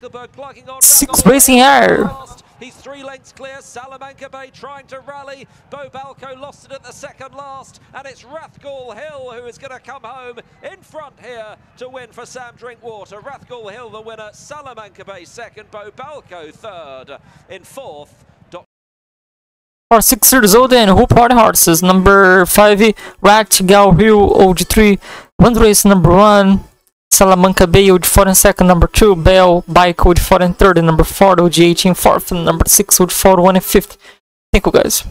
Six racing here. He's 3 lengths clear. Salamanca Bay trying to rally. Bo Balco lost it at the second last. And it's Rath Gaul Hill who is going to come home in front here to win for Sam Drinkwater. Rath Gaul Hill the winner. Salamanca Bay second. Bo Balco third. In fourth. For 6 years old and who party horses. Number 5, Rath Gaul Hill, OG3. One race number 1. Salamanca Bay, OG4 and second. Number 2, Bell Bike, OG4 and third. And number 4, OG18 fourth. And number 6, OG4, 1 and fifth. Thank you guys.